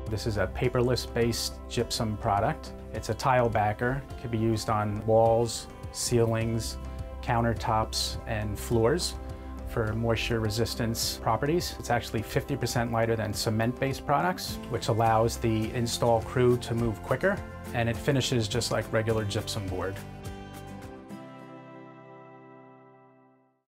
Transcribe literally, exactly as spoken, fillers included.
This is a paperless-based gypsum product. It's a tile backer. It can be used on walls, ceilings, countertops, and floors for moisture resistance properties. It's actually fifty percent lighter than cement-based products, which allows the install crew to move quicker, and it finishes just like regular gypsum board.